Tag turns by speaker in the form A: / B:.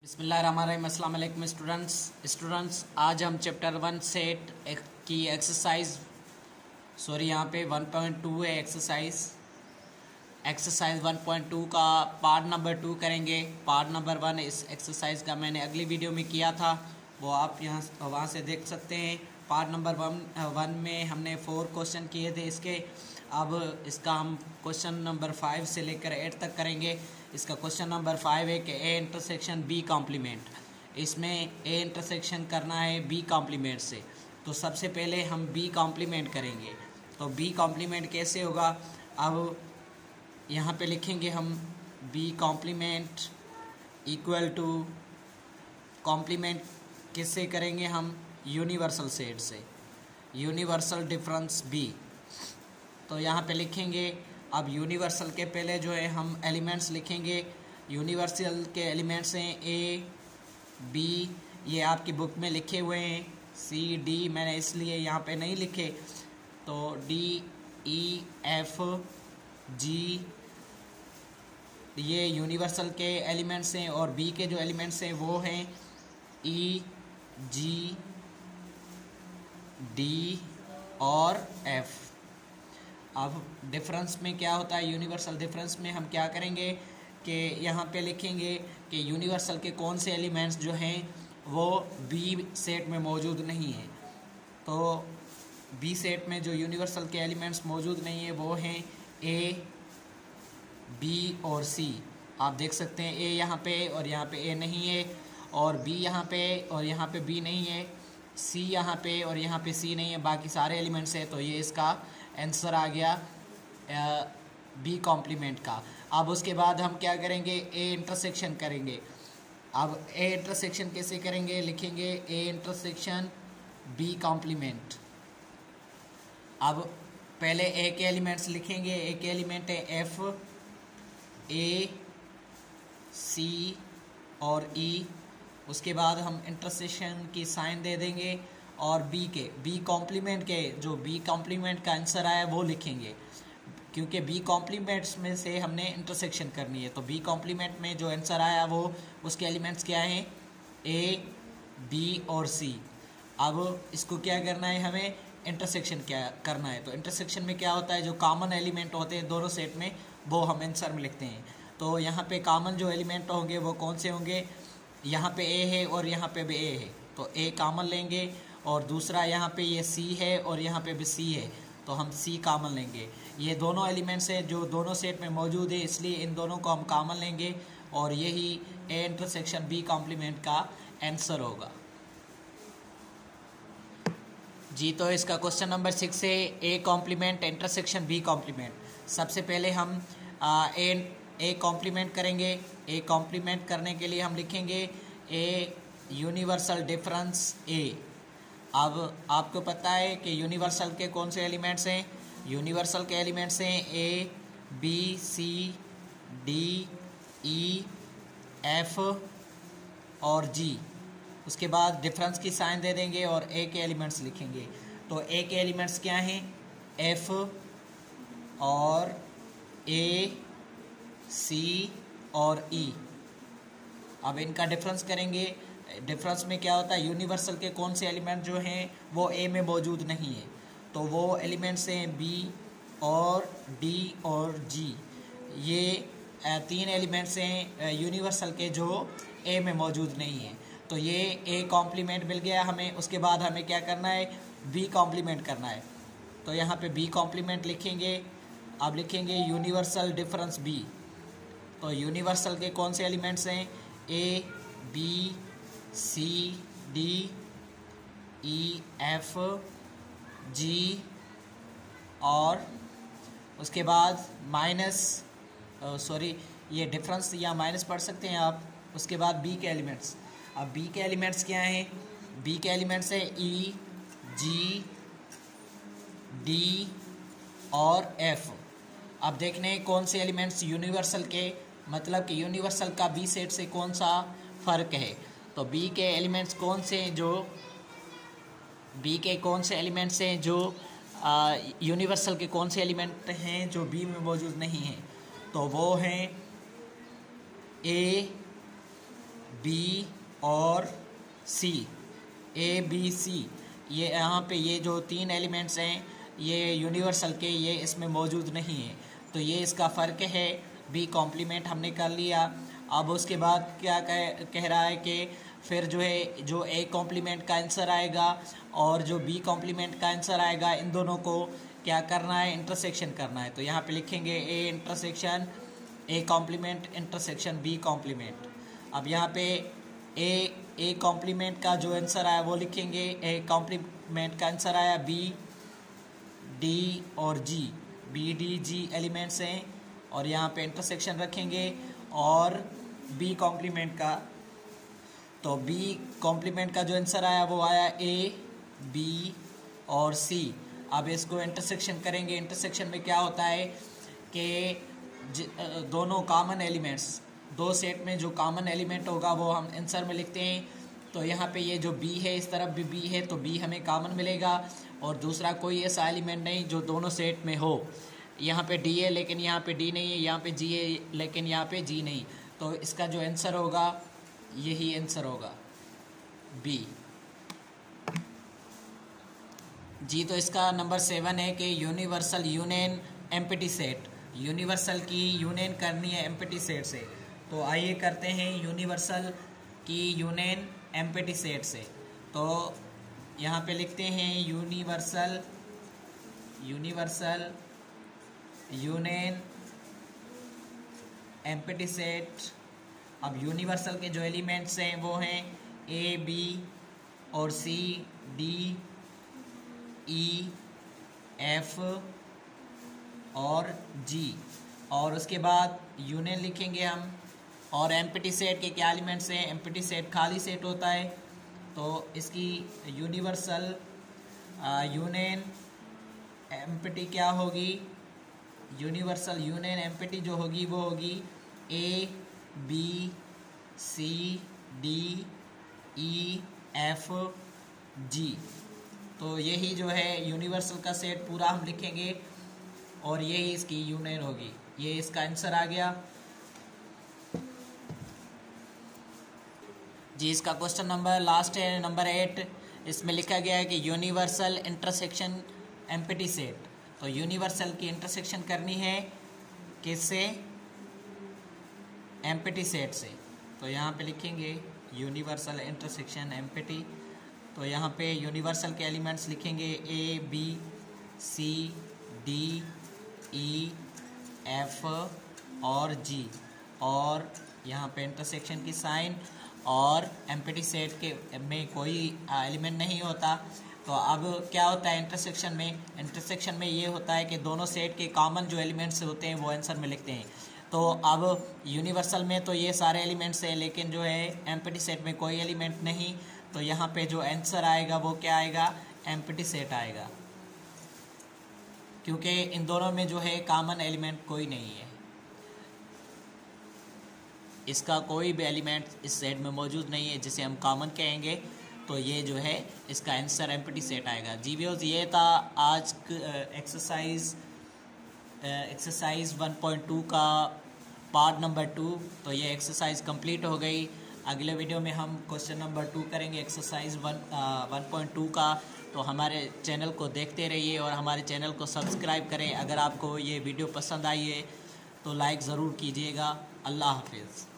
A: बिस्मिल्लाहिर्रहमानिर्रहीम। अस्सलाम वालेकुम स्टूडेंट्स, आज हम चैप्टर 1 सेट की एक्सरसाइज यहाँ पे 1.2 है। एक्सरसाइज 1.2 का पार्ट नंबर 2 करेंगे। पार्ट नंबर 1 इस एक्सरसाइज का मैंने अगली वीडियो में किया था, वो आप वहाँ से देख सकते हैं। पार्ट नंबर 1 में हमने 4 क्वेश्चन किए थे इसके। अब इसका हम क्वेश्चन नंबर 5 से लेकर 8 तक करेंगे। इसका क्वेश्चन नंबर 5 है कि ए इंटरसेक्शन बी कॉम्प्लीमेंट। इसमें ए इंटरसेक्शन करना है बी कॉम्प्लीमेंट से। तो सबसे पहले हम बी कॉम्प्लीमेंट करेंगे। तो बी कॉम्प्लीमेंट कैसे होगा, अब यहाँ पे लिखेंगे हम B complement equal to complement किससे करेंगे हम, यूनिवर्सल सेट से, यूनिवर्सल डिफरेंस बी। तो यहाँ पे लिखेंगे, अब यूनिवर्सल के पहले जो है हम एलिमेंट्स लिखेंगे। यूनिवर्सल के एलिमेंट्स हैं ए बी, ये आपकी बुक में लिखे हुए हैं। सी डी मैंने इसलिए यहाँ पे नहीं लिखे, तो डी ई एफ जी ये यूनिवर्सल के एलिमेंट्स हैं, और बी के जो एलिमेंट्स हैं वो हैं ई जी डी और एफ। अब डिफरेंस में क्या होता है, यूनिवर्सल डिफरेंस में हम क्या करेंगे कि यहाँ पे लिखेंगे कि यूनिवर्सल के कौन से एलिमेंट्स जो हैं वो बी सेट में मौजूद नहीं हैं। तो बी सेट में जो यूनिवर्सल के एलिमेंट्स मौजूद नहीं है वो हैं ए बी और सी। आप देख सकते हैं ए यहाँ पे और यहाँ पे ए नहीं है, और बी यहाँ पे और यहाँ पे बी नहीं है, सी यहाँ पे और यहाँ पे सी नहीं है, बाकी सारे एलिमेंट्स है। तो ये इसका आंसर आ गया बी कॉम्प्लीमेंट का। अब उसके बाद हम क्या करेंगे, ए इंटरसेक्शन करेंगे। अब ए इंटरसेक्शन कैसे करेंगे, लिखेंगे ए इंटरसेक्शन बी कॉम्प्लीमेंट। अब पहले ए के एलिमेंट्स लिखेंगे। ए के एलिमेंट है एफ, ए सी और ई। उसके बाद हम इंटरसेक्शन की साइन दे देंगे, और बी कॉम्प्लीमेंट के जो बी कॉम्प्लीमेंट का आंसर आया वो लिखेंगे, क्योंकि बी कॉम्प्लीमेंट्स में से हमने इंटरसेक्शन करनी है। तो बी कॉम्प्लीमेंट में जो आंसर आया वो उसके एलिमेंट्स क्या हैं, ए बी और सी। अब इसको क्या करना है, हमें इंटरसेक्शन क्या करना है। तो इंटरसेक्शन में क्या होता है, जो कॉमन एलिमेंट होते हैं दोनों सेट में वो हम आंसर में लिखते हैं। तो यहाँ पे कॉमन जो एलिमेंट होंगे वो कौन से होंगे, यहाँ पे ए है और यहाँ पे भी ए है, तो ए कॉमन लेंगे। और दूसरा यहाँ पे ये सी है और यहाँ पे भी सी है, तो हम सी कॉमन लेंगे। ये दोनों एलिमेंट्स हैं जो दोनों सेट में मौजूद है, इसलिए इन दोनों को हम कॉमन लेंगे, और यही ए इंटरसेक्शन बी कॉम्प्लीमेंट का आंसर होगा जी। तो इसका क्वेश्चन नंबर 6 है A complement intersection B complement. सबसे पहले हम ए कॉम्प्लीमेंट करेंगे। ए कॉम्प्लीमेंट करने के लिए हम लिखेंगे ए यूनिवर्सल डिफरेंस ए। अब आपको पता है कि यूनिवर्सल के कौन से एलिमेंट्स हैं, यूनिवर्सल के एलिमेंट्स हैं A B C D E F और जी। उसके बाद डिफरेंस की साइन दे देंगे और ए के एलिमेंट्स लिखेंगे। तो ए के एलिमेंट्स क्या हैं, एफ और ए सी और ई। अब इनका डिफरेंस करेंगे। डिफरेंस में क्या होता है, यूनिवर्सल के कौन से एलिमेंट जो हैं वो ए में मौजूद नहीं है, तो वो एलिमेंट्स हैं बी और डी और जी। ये 3 एलिमेंट्स हैं यूनिवर्सल के जो ए में मौजूद नहीं है। तो ये ए कॉम्प्लीमेंट मिल गया हमें। उसके बाद हमें क्या करना है, बी कॉम्प्लीमेंट करना है। तो यहाँ पे बी कॉम्प्लीमेंट लिखेंगे। अब लिखेंगे यूनिवर्सल डिफरेंस बी। तो यूनिवर्सल के कौन से एलिमेंट्स हैं, A B C D E F G, और उसके बाद ये डिफरेंस या माइनस पढ़ सकते हैं आप। उसके बाद बी के एलिमेंट्स। अब बी के एलिमेंट्स क्या हैं, बी के एलिमेंट्स है ई जी डी और एफ। अब देखने हैं कौन से एलिमेंट्स यूनिवर्सल के, मतलब कि यूनिवर्सल का बी सेट से कौन सा फ़र्क है। तो बी के एलिमेंट्स कौन से हैं, जो बी के कौन से एलिमेंट्स हैं जो यूनिवर्सल के कौन से एलिमेंट हैं जो बी में मौजूद नहीं हैं। तो वो हैं ए बी और सी, ए बी सी, ये यहाँ पे ये जो 3 एलिमेंट्स हैं ये यूनिवर्सल के, ये इसमें मौजूद नहीं है, तो ये इसका फ़र्क है। बी कॉम्प्लीमेंट हमने कर लिया। अब उसके बाद क्या कह रहा है कि फिर जो है जो ए कॉम्प्लीमेंट का आंसर आएगा और जो बी कॉम्प्लीमेंट का आंसर आएगा, इन दोनों को क्या करना है, इंटरसेक्शन करना है। तो यहाँ पे लिखेंगे A intersection A complement intersection B complement. अब यहाँ पे ए कॉम्प्लीमेंट का जो आंसर आया वो लिखेंगे, ए कॉम्प्लीमेंट का आंसर आया बी डी और G, B D G elements हैं और यहाँ पे इंटरसेक्शन रखेंगे। और बी कॉम्प्लीमेंट का, तो बी कॉम्प्लीमेंट का जो आंसर आया वो आया ए बी और सी। अब इसको इंटरसेक्शन करेंगे। इंटरसेक्शन में क्या होता है कि दोनों कॉमन एलिमेंट्स, दो सेट में जो कॉमन एलिमेंट होगा वो हम आंसर में लिखते हैं। तो यहाँ पे ये जो बी है, इस तरफ भी बी है, तो बी हमें कॉमन मिलेगा और दूसरा कोई ऐसा एलिमेंट नहीं जो दोनों सेट में हो। यहाँ पे डी है लेकिन यहाँ पे डी नहीं है, यहाँ पे जी है लेकिन यहाँ पे जी नहीं, तो इसका जो आंसर होगा यही आंसर होगा बी जी। तो इसका नंबर 7 है कि universal union empty set, universal की यूनियन करनी है एम्प्टी सेट से। तो आइए करते हैं यूनिवर्सल की यूनियन एम्प्टी सेट से। तो यहाँ पे लिखते हैं यूनिवर्सल यूनियन एम्प्टी सेट। अब यूनिवर्सल के जो एलिमेंट्स हैं वो हैं ए बी और सी डी ई एफ और जी, और उसके बाद यूनियन लिखेंगे हम। और एम्प्टी सेट के क्या एलिमेंट्स हैं, एम्प्टी सेट खाली सेट होता है, तो इसकी यूनिवर्सल यूनियन एम्प्टी क्या होगी, यूनिवर्सल यूनियन एम्प्टी जो होगी वो होगी A B C D E F G. तो यही जो है यूनिवर्सल का सेट पूरा हम लिखेंगे और यही इसकी यूनियन होगी। ये इसका आंसर आ गया जी। इसका क्वेश्चन नंबर लास्ट है नंबर 8। इसमें लिखा गया है कि यूनिवर्सल इंटरसेक्शन एम्प्टी सेट। तो यूनिवर्सल की इंटरसेक्शन करनी है किससे, एम्प्टी सेट से। तो यहाँ पे लिखेंगे यूनिवर्सल इंटरसेक्शन एम्प्टी। तो यहाँ पे यूनिवर्सल के एलिमेंट्स लिखेंगे A B C D E F और जी, और यहाँ पे इंटरसेक्शन की साइन, और एम्प्टी सेट के में कोई एलिमेंट नहीं होता। तो अब क्या होता है इंटरसेक्शन में ये होता है कि दोनों सेट के कॉमन जो एलिमेंट्स होते हैं वो आंसर में लिखते हैं। तो अब यूनिवर्सल में तो ये सारे एलिमेंट्स हैं, लेकिन जो है एम्प्टी सेट में कोई एलिमेंट नहीं, तो यहाँ पे जो आंसर आएगा वो क्या आएगा, एम्प्टी सेट आएगा, क्योंकि इन दोनों में जो है कॉमन एलिमेंट कोई नहीं है, इसका कोई भी एलिमेंट इस सेट में मौजूद नहीं है जिसे हम कॉमन कहेंगे। तो ये जो है इसका आंसर एम्प्टी सेट आएगा। जी व्यूअर्स, ये था आज एक्सरसाइज 1.2 का पार्ट नंबर 2। तो ये एक्सरसाइज कंप्लीट हो गई। अगले वीडियो में हम क्वेश्चन नंबर 2 करेंगे एक्सरसाइज 1.2 का। तो हमारे चैनल को देखते रहिए और हमारे चैनल को सब्सक्राइब करें। अगर आपको ये वीडियो पसंद आई है तो लाइक ज़रूर कीजिएगा। अल्लाह हाफिज़।